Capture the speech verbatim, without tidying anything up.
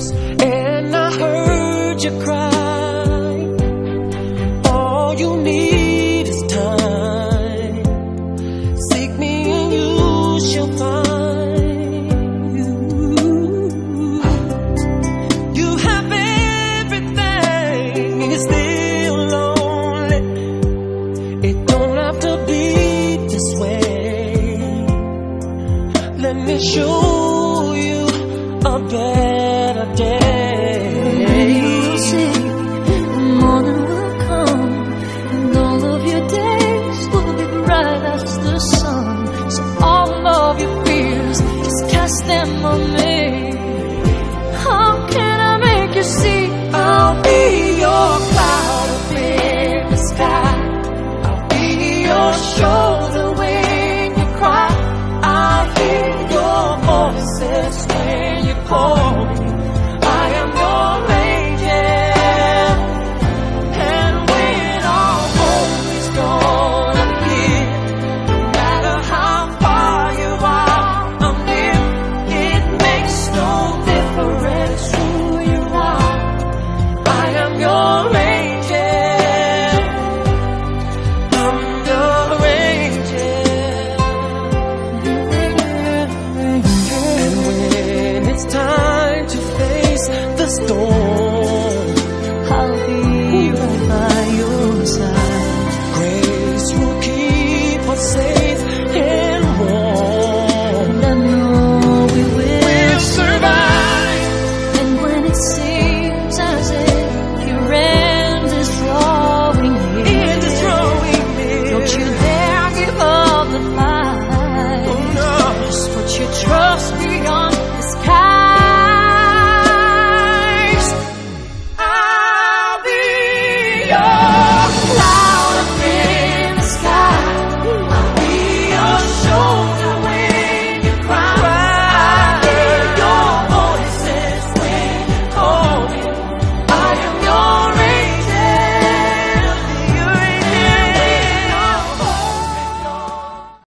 tears, and I heard you cry. All you need is time. Seek me and you shall find. You have everything and you're still lonely. It don't have to be this way. Let me show you a better day. You'll see the morning will come, and all of your days will be bright as the sun. So all of your fears, just cast them on me. How can I make you see? I'll be your cloud up in the sky. I'll be your shoulder when you cry. I'll hear your voices when you call me. I am your angel, and when all hope is gone, I'm here. No matter how far you are, I'm near. It makes no difference who you are. I am your angel. I'm your angel. And when it's time to face the storm,